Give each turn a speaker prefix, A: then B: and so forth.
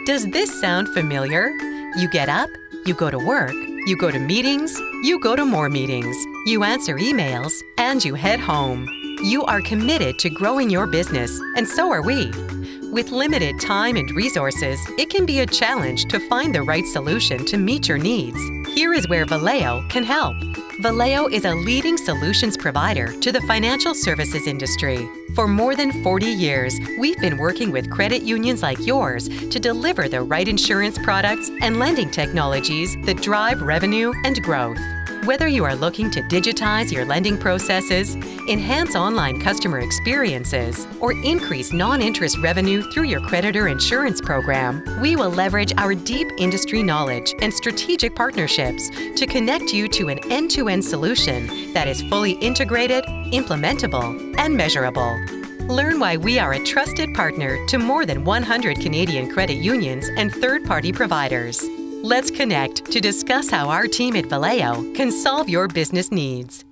A: Does this sound familiar? You get up, you go to work, you go to meetings, you go to more meetings, you answer emails, and you head home. You are committed to growing your business, and so are we. With limited time and resources, it can be a challenge to find the right solution to meet your needs. Here is where Valeo can help. Valeo is a leading solutions provider to the financial services industry. For more than 40 years, we've been working with credit unions like yours to deliver the right insurance products and lending technologies that drive revenue and growth. Whether you are looking to digitize your lending processes, enhance online customer experiences, or increase non-interest revenue through your creditor insurance program, we will leverage our deep industry knowledge and strategic partnerships to connect you to an end-to-end solution that is fully integrated, implementable, and measurable. Learn why we are a trusted partner to more than 100 Canadian credit unions and third-party providers. Let's connect to discuss how our team at Valeo can solve your business needs.